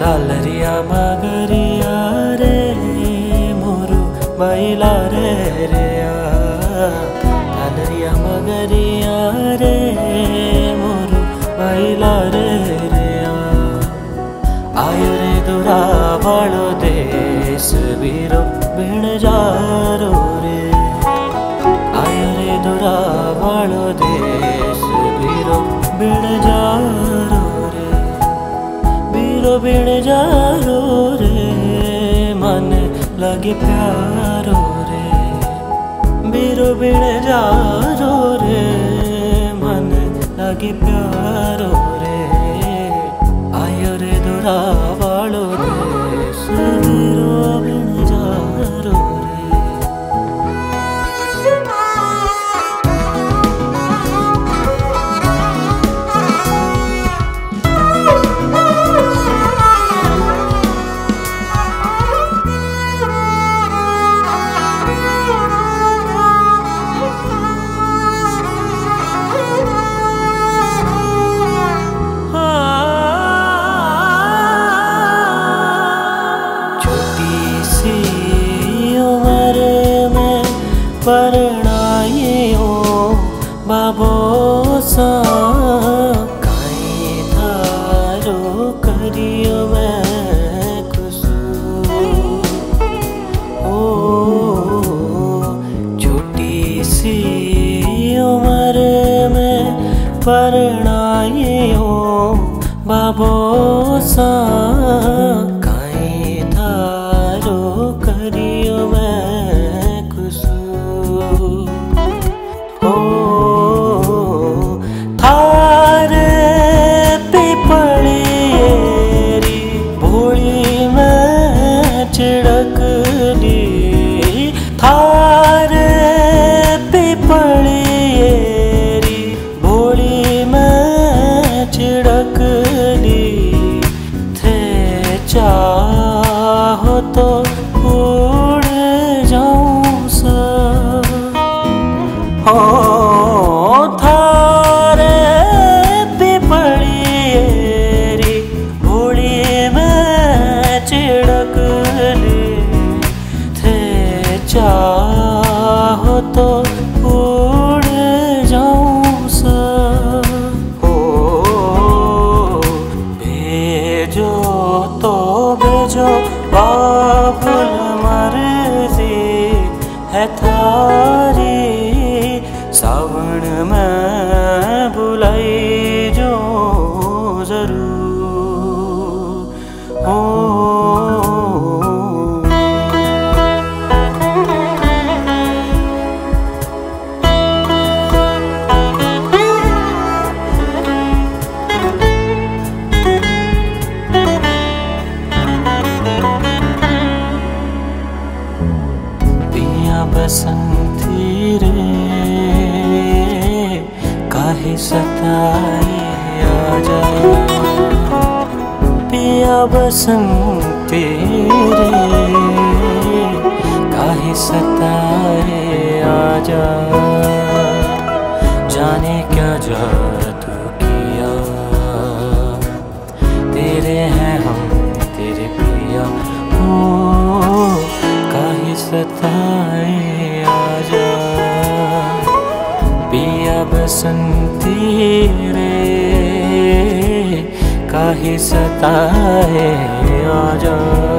Talariya Magariya re moru baila re ya. Talariya Magariya re moru baila re ya. Ayo re dura valo des viro bin jaro re. Ayo re dura valo des viro bin jaro re. Viro bin jaro re मन लगे प्यारो रे. बीरो बिन जारो रे मन लगे प्यारो रे. आयो रे दुरा वालो देश बीरो बिन जारो रे. परणाइयो बाबो सा काई थारो करियो मैं खुशू. ओ छोटी सी उम्र में परणाइयो बाबो सा काई थारो करियो मैं. थारे पिपलियेरी भोली में छिड़क ली. थारे पिपलियेरी भोली में छिड़क ली. थे चाहो तो उड़ जाऊं सा. हो थारे पिपलियेरी भोली में छिड़क ली. थे चाहो तो उड़ जाऊं सा. हो भेजो तो भेजो बाबुल मर्जी है थारी. सावन में बुलाई जो जरूर. हो पिया बसंती रे काहे सताए आजा. पिया बसंती रे काहे सताए आजा. जाने क्या जादू किया तेरे हैं हम तेरे पिया. हो काहे सताए आजा. पिया बसंती रे काहे सताए आजा.